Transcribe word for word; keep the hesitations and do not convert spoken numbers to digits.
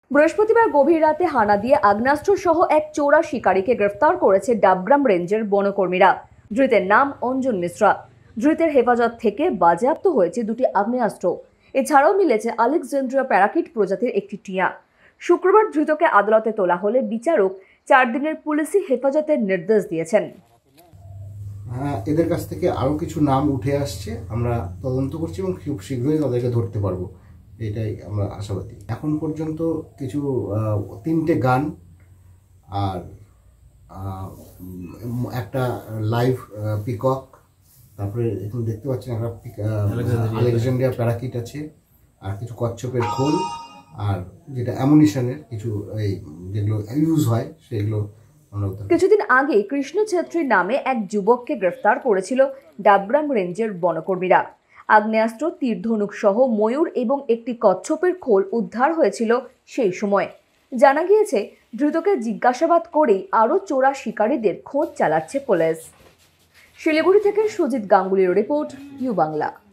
বৃহস্পতিবার গভীর রাতে হানা দিয়ে আগ্নেয়াস্ত্র সহ এক চোরা শিকারীকে গ্রেফতার করেছে ডাবগ্রাম রেঞ্জের বনকর্মীরা। ধৃতের নাম অঞ্জন মিশ্রা। ধৃতের হেফাজত থেকে বাজেয়াপ্ত হয়েছে দুটি আগ্নেয়াস্ত্র। এছাড়াও মিলেছে আলেকজান্দ্রিয়া প্যারাকিট প্রজাতির একটি টিয়া। শুক্রবার ধৃতকে আদালতে তোলা হলে বিচারক চার দিনের পুলিশি হেফাজতের নির্দেশ দিয়েছেন। হ্যাঁ, এদের কাছ থেকে আরো কিছু নাম উঠে আসছে, আমরা তদন্ত করছি এবং খুব শীঘ্রই তাদেরকে ধরতে পারবো, এটাই আমরা আশাবাদী। এখন পর্যন্ত কিছু তিনটে গান আর একটা লাইভ পিকক, তারপরে এখন দেখতে পাচ্ছেন একটা আলেকজান্দ্রিয়া প্যারাকিট আছে, আর কিছু কচ্ছপের খোল, আর যেটা অ্যামুনিশনের কিছু এই যেগুলো ইউজ হয় সেগুলো। কিছুদিন আগে কৃষ্ণ ছেত্রী নামে এক যুবককে গ্রেফতার করেছিল ডাবগ্রাম রেঞ্জের বনকর্মীরা। আগ্নেয়াস্ত্র, তীর ধনুক সহ ময়ূর এবং একটি কচ্ছপের খোল উদ্ধার হয়েছিল সেই সময়। জানা গিয়েছে, ধৃতকে জিজ্ঞাসাবাদ করেই আরও চোরা শিকারীদের খোঁজ চালাচ্ছে পুলিশ। শিলিগুড়ি থেকে সুজিত গাঙ্গুলির রিপোর্ট, ইউ বাংলা।